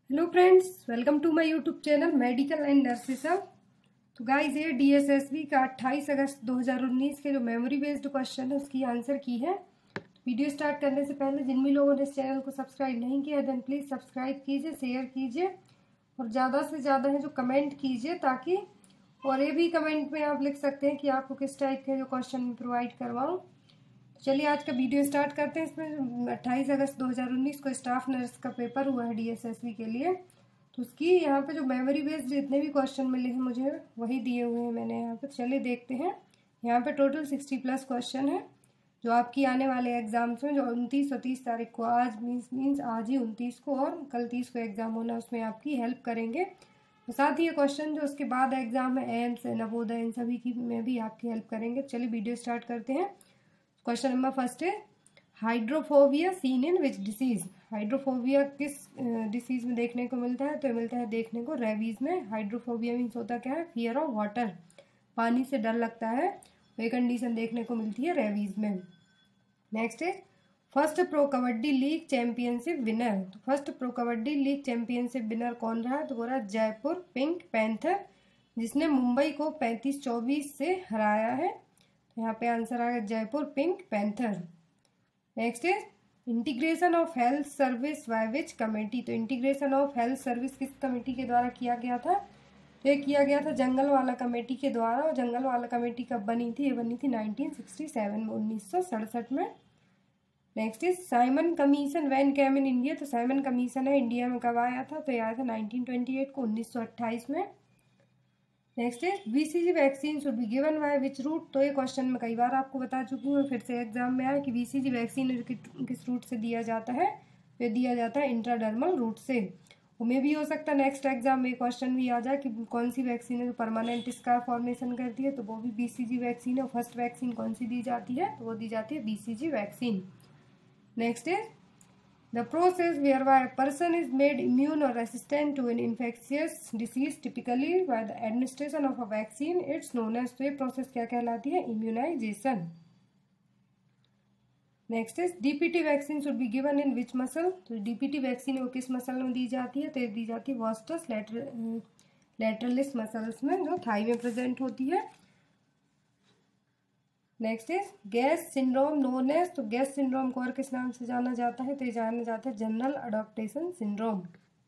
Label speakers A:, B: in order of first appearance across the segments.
A: Hello friends, welcome to my YouTube channel medical and nurses. तो guys, ये DSSB का 28 अगस्त 2019 के जो मेमोरी बेस्ड क्वेश्चन है उसकी आंसर की है। वीडियो स्टार्ट करने से पहले जिन भी लोगों ने इस चैनल को सब्सक्राइब नहीं किया देन प्लीज़ सब्सक्राइब कीजिए, शेयर कीजिए और ज़्यादा से ज़्यादा है जो कमेंट कीजिए, ताकि और ये भी कमेंट में आप लिख सकते हैं कि आपको किस टाइप के जो क्वेश्चन मैं प्रोवाइड करवाऊँ। चलिए आज का वीडियो स्टार्ट करते हैं। इसमें 28 अगस्त 2019 को स्टाफ नर्स का पेपर हुआ है डीएसएसबी के लिए, तो उसकी यहाँ पे जो मेमोरी बेस्ड जितने भी क्वेश्चन मिले हैं मुझे वही दिए हुए हैं मैंने यहाँ पे। चलिए देखते हैं। यहाँ पे टोटल 60+ क्वेश्चन है जो आपकी आने वाले एग्जाम्स में, जो 29 और 30 तारीख को, आज मीन्स आज ही 29 को और कल 30 को एग्जाम होना है, उसमें आपकी हेल्प करेंगे। तो साथ ही ये क्वेश्चन जो उसके बाद एग्जाम है एम्स नवोदय इन सभी की में भी आपकी हेल्प करेंगे। चलिए वीडियो स्टार्ट करते हैं। क्वेश्चन नंबर फर्स्ट है, hydrophobia seen in which disease. Hydrophobia किस डिसीज में देखने को मिलता है? तो मिलता है देखने को रेबीज में। हाइड्रोफोबिया मीन्स होता क्या है? फियर ऑफ वाटर, पानी से डर लगता है। ये कंडीशन देखने को मिलती है रेबीज में। नेक्स्ट है, first pro kabaddi league championship winner. तो first pro kabaddi league championship winner कौन रहा? तो वो रहा जयपुर पिंक पैंथर, जिसने मुंबई को 35-24 से हराया है। यहाँ पे आंसर आ गया Jaipur pink panther. Next is integration of health service by which committee. तो इंटीग्रेशन ऑफ हेल्थ सर्विस किस कमेटी के द्वारा किया गया था? तो ये किया गया था जंगल वाला कमेटी के द्वारा। और जंगल वाला कमेटी कब बनी थी? ये बनी थी 1967 में, 1967 में। Next is Simon commission when came in India. तो साइमन कमीशन है इंडिया में कब आया था? तो ये आया था 1928 को, 1928 में। नेक्स्ट है, BCG vaccine should be given by which route. तो ये क्वेश्चन मैं कई बार आपको बता चुकी हूँ, फिर से एग्जाम में आया कि बीसीजी वैक्सीन किस रूट से दिया जाता है? ये दिया जाता है इंट्राडर्मल रूट से। उमें भी हो सकता है नेक्स्ट एग्जाम में क्वेश्चन भी आ जाए कि कौन सी वैक्सीन है जो परमानेंट स्कार फॉर्मेशन करती है, तो वो भी बीसीजी वैक्सीन है। फर्स्ट वैक्सीन कौन सी दी जाती है? तो वो दी जाती है बीसीजी वैक्सीन। नेक्स्ट है, the process whereby a person is made immune or resistant to an infectious disease typically by the administration of a vaccine, it's known as। तो ये प्रोसेस क्या कहलाती है? Immunization. Next is DPT vaccine should be given in which muscle. तो DPT vaccine वो किस muscle में दी जाती है? तो ये दी जाती है वास्टस लैटरलिस मसल्स में, जो थाई में प्रेजेंट होती है। Next is GAS syndrome known as. तो गैस सिंड्रोम को और किस नाम से जाना जाता है? तो ये जाना जाता है general adaptation syndrome.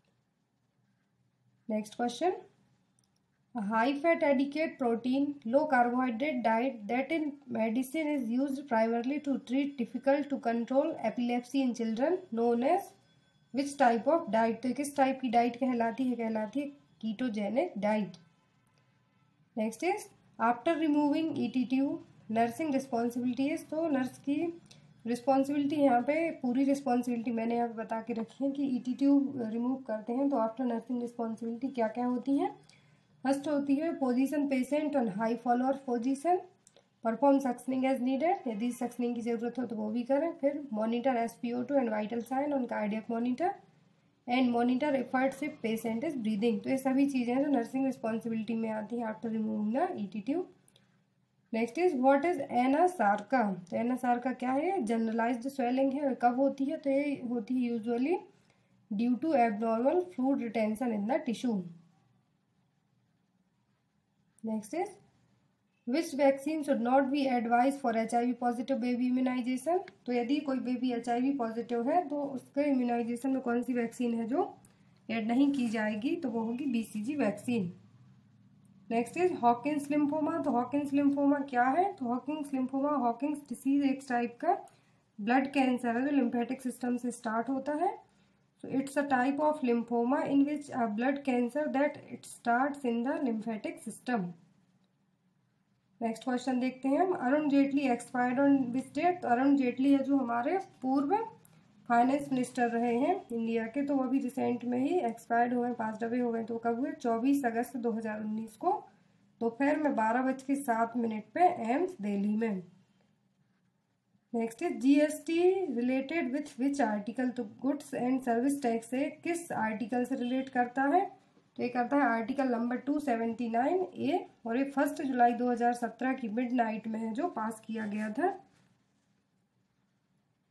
A: Next question, high fat adequate protein low carbohydrate diet that in medicine is used primarily to treat difficult to control epilepsy in children known as which type of diet. तो किस type की diet कहलाती है? कहलाती है ketogenic diet. Next is after removing ET tube nursing responsibilities. तो nurse की responsibility, यहाँ पे पूरी रिस्पॉन्सिबिलिटी मैंने यहाँ पे बता के रखी है कि ईटीट्यू रिमूव करते हैं तो आफ्टर नर्सिंग रिस्पॉन्सिबिलिटी क्या क्या होती है? फर्स्ट होती है position patient on high Fowler position, perform suctioning as needed, यदि सक्सनिंग की जरूरत हो तो वो भी करें। फिर monitor SpO2 and vital sign on cardiac monitor and monitor efforts if patient is breathing. तो ये सभी चीज़ें हैं जो नर्सिंग रिस्पॉन्सिबिलिटी में आती हैं after removing the ET tube. Next is what is anasarca. तो एनासार्का क्या है? जनरलाइज्ड स्वेलिंग है। कब होती है? तो ये होती है usually due to abnormal fluid retention in the tissue. Next is which vaccine should not be advise for HIV positive baby immunization. तो यदि कोई बेबी HIV पॉजिटिव है तो उसके इम्यूनाइजेशन में कौन सी वैक्सीन है जो एड नहीं की जाएगी? तो वो होगी BCG vaccine. Next is Hodgkin's lymphoma. तो हॉकिंस लिम्फोमा क्या है? तो हॉकिंस लिम्फोमा, हॉकिंस डिसीज एक टाइप का ब्लड कैंसर है जो लिम्फेटिक सिस्टम से स्टार्ट होता है। So it's a type of lymphoma in which a blood cancer that it starts in the lymphatic system. Next question देखते हैं हम। Arun Jaitley expired on which date. तो अरुण जेटली है जो हमारे पूर्व फाइनेंस मिनिस्टर रहे हैं इंडिया के, तो वो अभी रिसेंट में ही एक्सपायर्ड हुए, पास अवे हो गए। तो कब हुए? 24 अगस्त 2019 को दोपहर में 12:07 पे एम्स दिल्ली में। नेक्स्ट है GST related with which article. तो गुड्स एंड सर्विस टैक्स से किस आर्टिकल से रिलेट करता है? तो ये करता है आर्टिकल नंबर 279A, और ये 1 जुलाई 2017 की मिडनाइट में है जो पास किया गया था।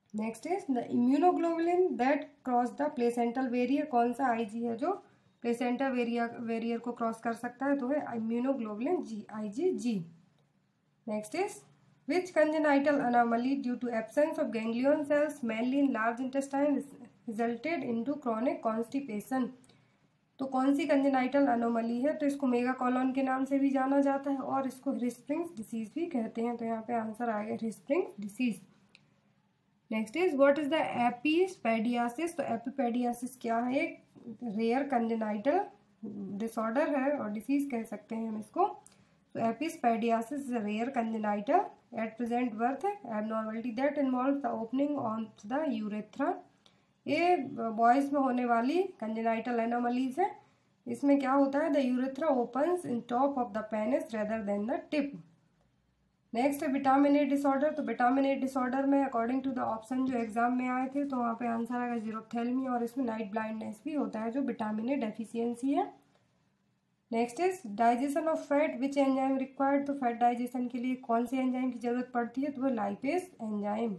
A: Next is the immunoglobulin that cross the placental barrier, कौन सा आईजी है जो प्लेसेंटल वेरियर को क्रॉस कर सकता है, तो है immunoglobulin G, IgG. Next is which congenital anomaly due to absence of ganglion cells mainly in large intestine resulted into chronic constipation. तो कौन सी कंजेनाइटल अनोमली है, तो इसको मेगा कॉलोन के नाम से भी जाना जाता है और इसको हिरस्प्रिंग्स डिसीज भी कहते हैं। तो यहाँ पे आंसर आएगा Hirschsprung's disease. Next is what is the epispadiasis. तो एपिपेडियासिस क्या है, एक रेयर कंजेनाइटल डिसऑर्डर है और डिसीज कह सकते हैं हम इसको। तो epispadiasis is a rare congenital at present birth abnormality that involve the opening on the urethra. ये बॉयज में होने वाली कंजेनाइटल एनोमलीज है। इसमें क्या होता है, the urethra opens in top of the penis rather than the tip. Next है विटामिन ए डिसऑर्डर। तो विटामिन ए डिसऑर्डर में अकॉर्डिंग टू द ऑप्शन जो एग्जाम में आए थे, तो वहाँ पे आंसर आएगा जीरोथेल्मी, और इसमें नाइट ब्लाइंडनेस भी होता है जो विटामिन ए डेफिशिएंसी है। Next is digestion of fat, which enzyme required. तो फैट डाइजेशन के लिए कौन से एंजाइम की जरूरत पड़ती है, तो वो lipase enzyme.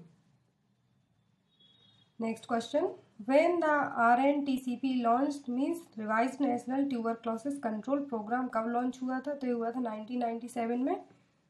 A: Next question, when the RNTCP launched means revised national tuberculosis control program, कब लॉन्च हुआ था, तो ये हुआ था 1997 में,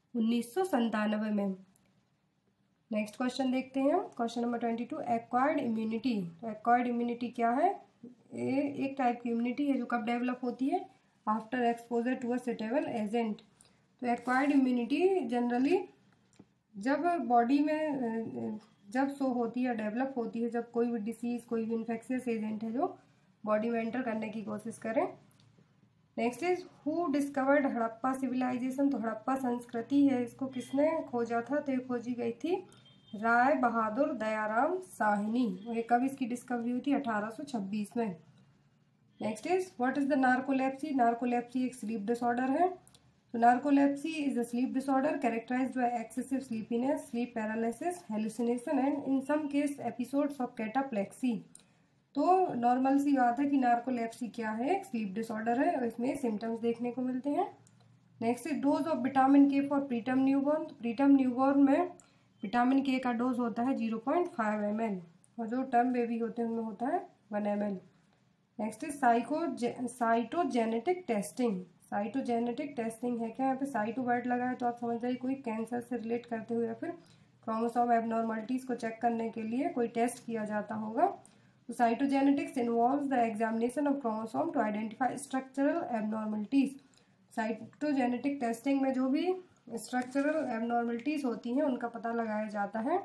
A: 1997 में। नेक्स्ट क्वेश्चन देखते हैं हम, क्वेश्चन नंबर 22, एक्वायर्ड इम्यूनिटी। तो एक्वायर्ड इम्यूनिटी क्या है, ये एक टाइप की इम्यूनिटी है जो कब डेवलप होती है, after exposure to a suitable agent. तो एक्वायर्ड इम्यूनिटी जनरली जब बॉडी में जब शो होती है, डेवलप होती है, जब कोई भी डिसीज, कोई भी इन्फेक्शियस एजेंट है जो बॉडी में एंटर करने की कोशिश करें। Next is who discovered Harappa civilization. तो हड़प्पा संस्कृति है, इसको किसने खोजा था, तो ये खोजी गई थी राय बहादुर दयाराम साहनी। और ये कब इसकी डिस्कवरी हुई थी, 1826 में। Next is what is the narcolepsy. Narcolepsy एक स्लीप डिसऑर्डर है। तो narcolepsy is a sleep disorder characterized by excessive sleepiness, sleep paralysis, hallucination and in some case episodes of cataplexy. तो नॉर्मल सी बात है कि नार्कोलेप्सी क्या है, एक स्लीप डिसऑर्डर है और इसमें सिम्टम्स देखने को मिलते हैं। Next is dose of vitamin K for preterm newborn. तो प्रीटर्म न्यूबॉर्न में विटामिन के का डोज होता है 0.5 ml और जो टर्म बेबी होते हैं उनमें होता है 1 ml। Next is cytogenetic testing. Cytogenetic testing है क्या, यहाँ पे साइटो वर्ड लगा है तो आप समझ जाइए कोई कैंसर से रिलेट करते हुए या फिर क्रोमोसोम एबनॉर्मलिटीज को चेक करने के लिए कोई टेस्ट किया जाता होगा। तो cytogenetics involves the examination of chromosome to identify structural abnormalities. Cytogenetic testing में जो भी स्ट्रक्चरल एबनॉर्मलिटीज होती हैं उनका पता लगाया जाता है।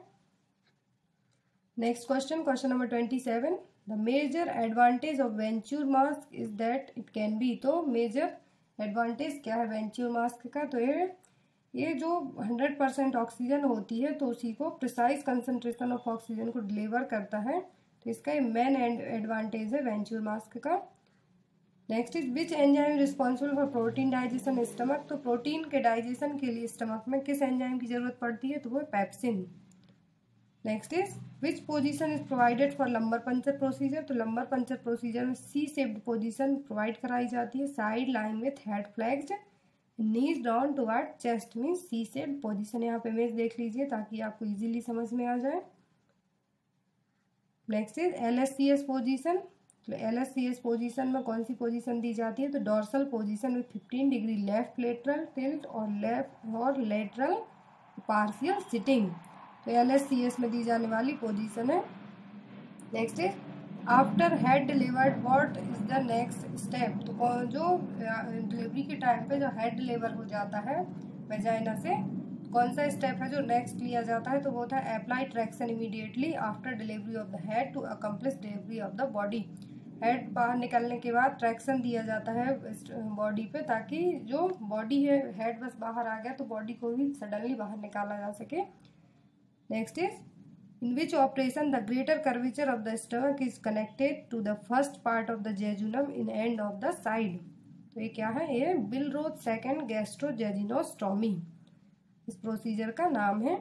A: Next question, question number 27, the major advantage of venturi mask is that it can be. तो मेजर एडवांटेज क्या है वेंचूर मास्क का, तो ये जो 100% ऑक्सीजन होती है तो उसी को प्रिसाइज कंसंट्रेशन ऑफ ऑक्सीजन को डिलीवर करता है। तो इसका मेन एडवांटेज है वेंचूर मास्क का। Next is which enzyme responsible for protein digestion stomach. तो प्रोटीन के डाइजेशन के लिए स्टमक में किस एंजाइम की जरूरत पड़ती है, तो वो pepsin. Next is which position is provided for lumbar puncture procedure. तो लंबर पंचर प्रोसीजर में सी शेप्ड पोजीशन प्रोवाइड कराई जाती है, side lying with head flexed, knees down toward chest, mean C shaped position. यहाँ पे image देख लीजिए ताकि आपको इजीली समझ में आ जाए। Next is LSCS position. तो LSCS पोजीशन में कौन सी पोजीशन दी जाती है, तो dorsal position with 15 degree left lateral tilt और लेटरल पार्शियल सिटिंग। तो LSCS में दी जाने वाली पोजीशन है। Next is after head delivered what is the next step. तो जो डिलीवरी के टाइम पे जो हेड डिलीवर हो जाता है वेजाइना से, कौन सा स्टेप है जो नेक्स्ट लिया जाता है, तो वो था apply traction immediately after delivery of the head to accomplish delivery of the body. Head बाहर निकलने के बाद ट्रैक्शन दिया जाता है बॉडी पे ताकि जो बॉडी है, हेड बस बाहर आ गया तो बॉडी को भी सडनली बाहर निकाला जा सके। Next is in which operation the greater curvature of the stomach is connected to the first part of the jejunum in end of the side. तो ये क्या है, ये बिलरोथ सेकेंड गैस्ट्रोजेजिनोस्टोमी इस प्रोसीजर का नाम है।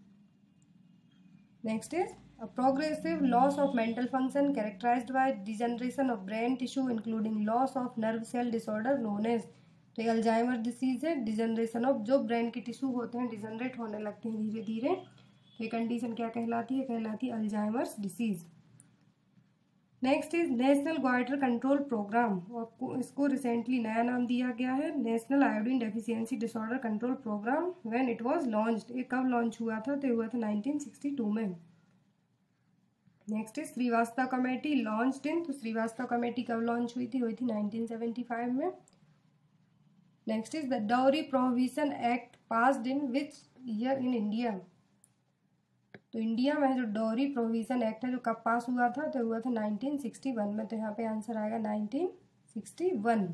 A: Next is a progressive loss of mental function characterized by degeneration of brain tissue including loss of nerve cell disorder known as। तो ये अल्जाइमर डिसीज है, डिजनरेशन ऑफ जो ब्रेन के टिश्यू होते हैं डिजनरेट होने लगते हैं धीरे धीरे, ये कंडीशन क्या कहलाती है? कहलाती है Alzheimer's disease. Next is national goiter control program, और इसको रिसेंटली नया नाम दिया गया है national iodine deficiency disorder control program. When it was launched, ये कब लॉन्च हुआ था? तो हुआ था 1962 में। Next is Srivastava committee launched in, तो श्रीवास्तव कमेटी कब लॉन्च हुई थी 1975 में। Next is the dowry prohibition act passed in which year in India, तो इंडिया में जो डाउरी प्रोहिबिशन एक्ट है जो कब पास हुआ था? तो हुआ था 1961 में। तो यहाँ पे आंसर आएगा 1961।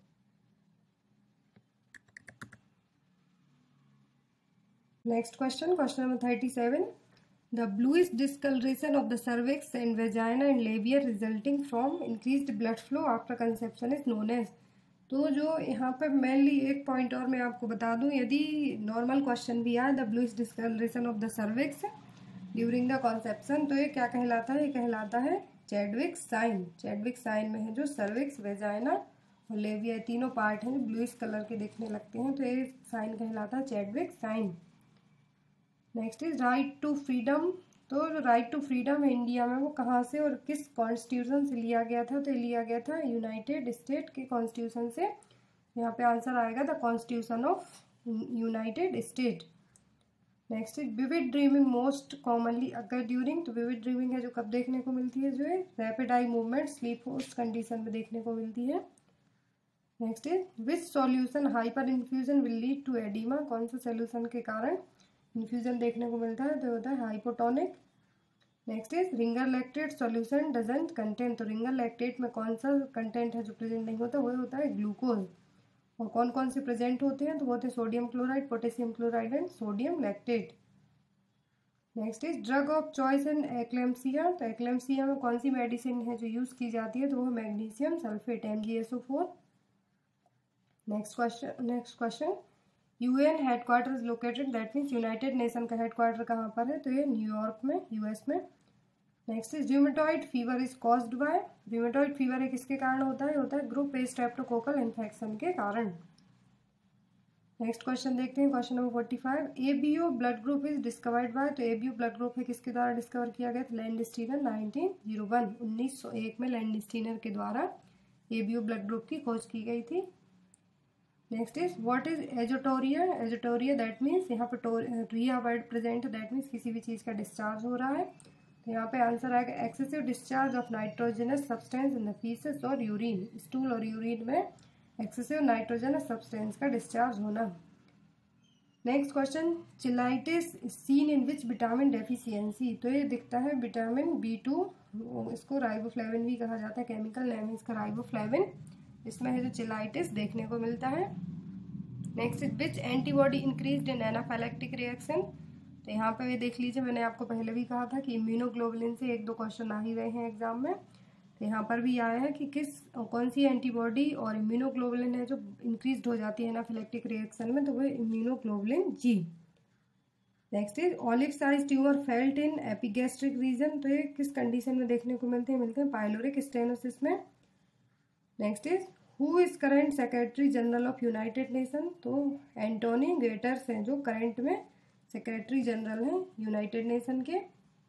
A: Next question number 37, the bluish discoloration of the cervix and vagina and labia resulting from increased blood flow after conception is known as. तो जो यहाँ पर मेनली एक पॉइंट और मैं आपको बता दूं, यदि नॉर्मल क्वेश्चन भी आए the bluish discoloration of the cervix during the conception, तो ये क्या कहलाता है? ये कहलाता है चैडविक साइन। चैडविक साइन में है जो सर्विक्स, वेजाइना और लेबिया, तीनों पार्ट हैं जो ब्लूइश कलर के दिखने लगते हैं, तो ये साइन कहलाता है Chadwick sign. Next is right to freedom, तो जो राइट टू फ्रीडम है इंडिया में वो कहाँ से और किस कॉन्स्टिट्यूशन से लिया गया था? तो लिया गया था यूनाइटेड स्टेट के कॉन्स्टिट्यूशन से। यहाँ पे आंसर आएगा the constitution of United State. Next is vivid dreaming most commonly occur during, तो विविड ड्रीमिंग है जो कब देखने को मिलती है? जो है rapid eye movement sleep host condition में देखने को मिलती है। Next is which solution hyper infusion will lead to edema, कौन सा सोल्यूशन के कारण इन्फ्यूजन देखने को मिलता है? तो होता है hypotonic. Next is Ringer lactate solution doesn't contain, तो रिंगर लैक्टेट में कौन सा कंटेंट है जो प्रेजेंट नहीं होता? वो होता है ग्लूकोज। और कौन कौन से प्रेजेंट होते हैं? तो वो होते हैं sodium chloride, potassium chloride and sodium lactate. Next is drug of choice in eclampsia, तो एक्लेम्सिया में कौन सी मेडिसिन है जो यूज की जाती है? तो वो है magnesium sulphate MgSO4। Next question UN headquarter is located, that means United Nation का हेडक्वार्टर कहाँ पर है? तो ये न्यूयॉर्क में, US में। Next is rheumatoid fever is caused by, rheumatoid fever किसके कारण होता है? होता है ग्रुप ए स्ट्रेप्टोकोकल इन्फेक्शन के कारण। नेक्स्ट क्वेश्चन देखते हैं, question number 45, ABO blood group is discovered by, तो ABO ब्लड ग्रुप है किसके द्वारा डिस्कवर किया गया था? लैंडस्टीनर 1901 में लैंडस्टीनर के द्वारा ABO ब्लड ग्रुप की खोज की गई थी। Next is what is azotorrhea, azotorrhea that means यहाँ पे टोरिया वर्ड प्रेजेंट है, दैट मीन्स किसी भी चीज़ का डिस्चार्ज हो रहा है। तो यहाँ पे आंसर आएगा excessive discharge of nitrogenous substance in the faeces और यूरिन, स्टूल और यूरिन में एक्सेसिव नाइट्रोजनस सब्सटेंस का डिस्चार्ज होना। Next question, cheilitis seen in which vitamin deficiency, तो ये दिखता है विटामिन B2, इसको राइबोफ्लेविन भी कहा जाता है, केमिकल नेम इसका राइबोफ्लेविन, इसमें है जो चिलाइटिस देखने को मिलता है। Next is which antibody increased in anaphylactic reaction, तो यहाँ पे देख लीजिए, मैंने आपको पहले भी कहा था कि इम्यूनोग्लोबुलिन से 1-2 क्वेश्चन आ ही रहे हैं एग्जाम में, तो यहाँ पर भी आया है कि कौन सी एंटीबॉडी और इम्यूनोग्लोबुलिन है जो इंक्रीज हो जाती है एनाफिलेक्टिक रिएक्शन में, तो वो immunoglobulin G। Next is olive size tumour felt in epigastric region, तो ये किस कंडीशन में देखने को मिलते हैं? पाइलोरिक स्टेनोसिस में। Next is who is current secretary general of united nation, तो एंटोनी गेटर्स हैं जो करंट में सेक्रेटरी जनरल हैं यूनाइटेड नेशन के।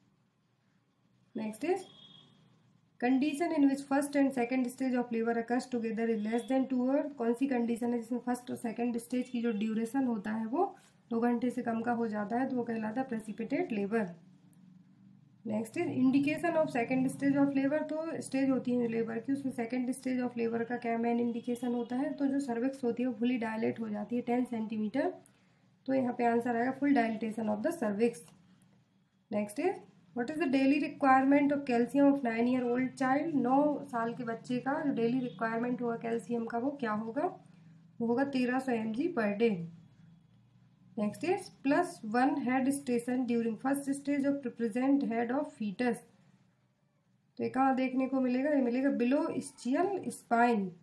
A: Next is condition in which first and second stage of labour occurs together is less than 2 hour, कौन सी condition है जिसमें first और सेकंड स्टेज की जो ड्यूरेशन होता है वो 2 घंटे से कम का हो जाता है, तो वो कहलाता है precipitate labour. Next is indication of second stage of labour, तो स्टेज होती है लेबर की, उसमें सेकंड स्टेज ऑफ लेबर का क्या मेन इंडिकेशन होता है? तो जो सर्विक्स होती है वो फुली डायलेट हो जाती है 10 सेंटीमीटर, तो यहाँ पे आंसर आएगा full dilatation of the cervix. Next is what is the daily requirement of calcium of 9 year old child, 9 साल के बच्चे का जो डेली रिक्वायरमेंट होगा कैल्शियम का वो क्या होगा? वो होगा 1300 mg पर डे। Next is +1 head station during first stage of represent head of foetus, तो ये कहाँ देखने को मिलेगा? ये मिलेगा below ischial spine.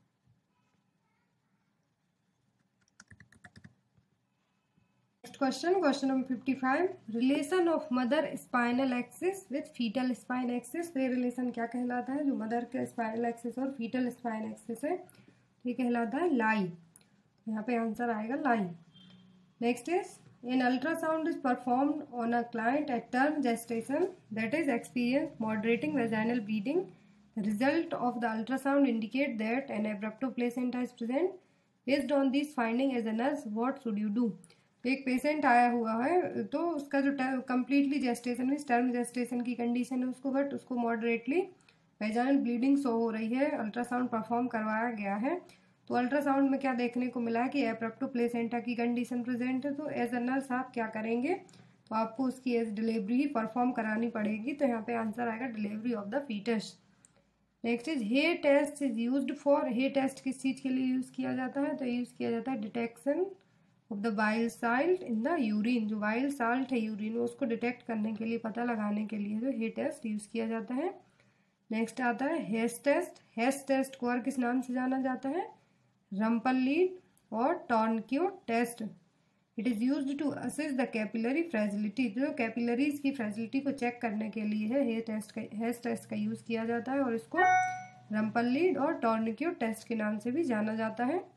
A: Question number 55, relation of mother spinal axis with foetal spine axis, तो ये रिलेशन क्या कहलाता है? जो मदर के स्पाइनल एक्सिस और फीटल स्पाइन एक्सिस है ये कहलाता है लाई, यहाँ पे आंसर आएगा lie. Next is An ultrasound is performed on a client at term gestation, that is experience moderating vaginal bleeding. The result of the ultrasound indicate that an abrupto placenta is present. Based on this finding, as a nurse, what should you do? तो एक patient आया हुआ है, तो उसका जो completely gestation में term gestation की कंडीशन है उसको, बट उसको मॉडरेटली वेजाइनल ब्लीडिंग शो हो रही है, अल्ट्रासाउंड परफॉर्म करवाया गया है। तो अल्ट्रासाउंड में क्या देखने को मिला है कि एब्रप्टो प्लेसेंटा की कंडीशन प्रेजेंट है। तो एज अ नर्स आप क्या करेंगे, तो आपको उसकी एज डिलीवरी ही परफॉर्म करानी पड़ेगी। तो यहाँ पे आंसर आएगा delivery of the foetus. Next is hay test is used for, hay test किस चीज़ के लिए यूज़ किया जाता है, तो यूज़ किया जाता है detection of the wild salt in the urine. जो वाइल्ड साल्ट है यूरिन में उसको डिटेक्ट करने के लिए, पता लगाने के लिए जो हे टेस्ट यूज़ किया जाता है। नेक्स्ट आता है हेस टेस्ट। हेस टेस्ट को और किस नाम से जाना जाता है, रम्पल लीड और tourniquet test. It is used to assess the capillary fragility. जो कैपिलरीज की फ्रेजिलिटी को चेक करने के लिए है हेस टेस्ट का यूज़ किया जाता है, और इसको रम्पल लीड और टॉर्नक्यू टेस्ट के नाम से भी जाना जाता है।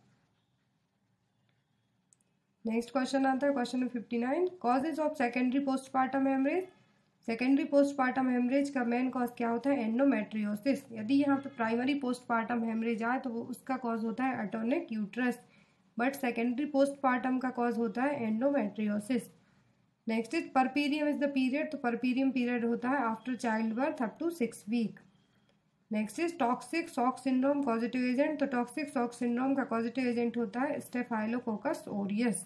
A: नेक्स्ट क्वेश्चन आता है question number 59, causes of secondary postpartum haemorrhage. Secondary postpartum haemorrhage का मेन कॉज क्या होता है, एंडोमेट्रियोसिस। यदि यहाँ पे प्राइमरी पोस्टपार्टम हेमरेज आए तो वो उसका कॉज होता है atonic uterus, but secondary postpartum का कॉज होता है endometriosis. Next is puerperium is the period. तो परपीरियम पीरियड होता है after child birth up to 6 week. Next is toxic shock syndrome positive agent. तो टॉक्सिक शॉक सिंड्रोम का positive agent होता है staphylococcus aureus.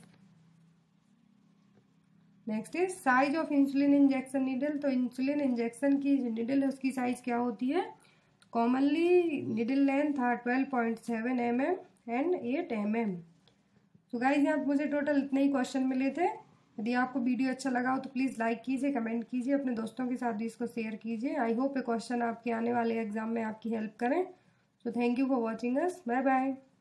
A: Next is size of insulin injection needle. तो insulin injection की जो needle है उसकी साइज क्या होती है, कॉमनली नीडल लेंथ था 12.7 mm एंड 8 mm। तो गाइज यहाँ मुझे टोटल इतने ही क्वेश्चन मिले थे। यदि आपको वीडियो अच्छा लगा हो तो प्लीज़ लाइक कीजिए, कमेंट कीजिए, अपने दोस्तों के साथ भी इसको शेयर कीजिए। आई होप ये क्वेश्चन आपके आने वाले एग्जाम में आपकी हेल्प करें। So thank you for watching us, bye bye.